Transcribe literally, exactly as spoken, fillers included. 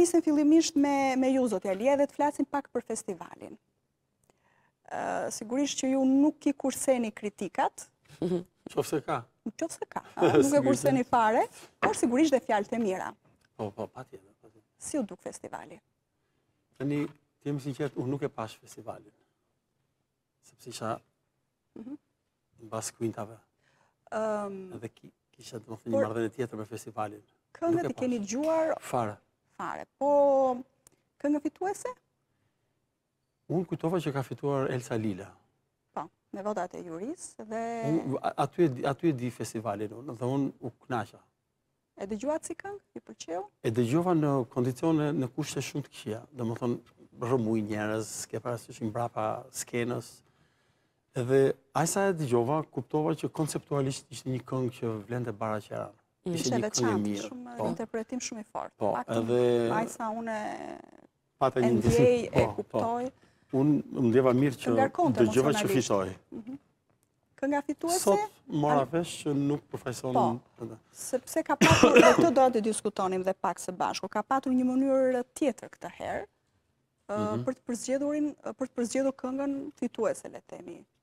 nisem fillimisht me, me ju, zotja Lia, dhe të flasim pak për festivalin. Uh, sigurisht që ju nuk i kurseni kritikat. Qofse ka. Qofse ka, a, nuk e kurseni fare, por sigurisht dhe fjalët e mira. Po, po, patjetër. Si u duk festivali? Tani, të jemi sinqert, unë nuk e pash festivalin. Sepse isha në bas kuintave. Um, Edhe ki, kisha të më thë një marrëdhënie tjetër me festivalin. Këngët i keni dëgjuar? Fare. Fare. Po, këngë fituese? Unë kujtova që ka fituar Elsa Lila. Po, me votat e juris dhe... Unë, aty, aty e di festivalin unë, dhe unë u knasha. E dëgjuat si këngë? I pëlqeu? E dëgjova në kondicione, në kushte shumë të këqija. Dhe më thonë, rëmuj njerëz, ke parasysh mbrapa skenës. Edhe ajsa e dëgjova, kuptova që konceptualisht ishte një këngë që vlente bara qeran. Ishte veçantë, shumë interpretim shumë i fortë. Po, edhe... Ajsa unë e ndjej, e kuptoj. Unë më ndjeva mirë që dëgjova që fitoj. Kënga fituese? Sot mora vesh që nuk përfaqëson... Po, sepse ka patur, dhe këtë do të diskutonim dhe pak së bashku, ka patur një mënyrë tjetër këtë herë, për të përzgjedhurin, për të përzgjedhur këngën fituese, le të themi.